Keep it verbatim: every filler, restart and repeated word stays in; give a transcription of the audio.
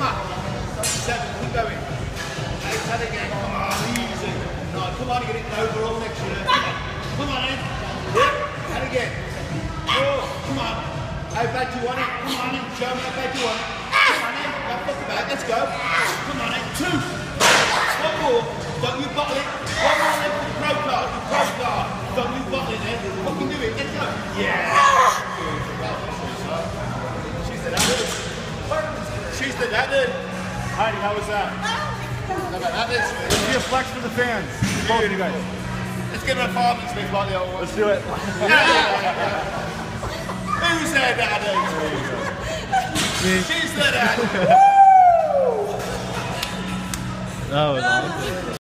Come on. Seven, keep going. Eight, ten again. Come on, easy. Nine, come on, get it overall next year. Come on, in. Yep, and again. Four, come on. How bad do you want it? Come on in, show me how bad you want it. Come on in, don't fuck about it, let's go. Come on in, two. One more, don't you bottle it. One more left for the pro card, the pro card. Don't you bottle it then. Fucking do it, let's go. Yeah. She's the dad. She's the dad. Heidi, how was that? How about that? Let's be a flex for the fans. Both of you guys. Let's get an apartment space like the old one. Let's do it. Yeah, yeah, yeah. Who's their daddy? She's their daddy. That was awesome.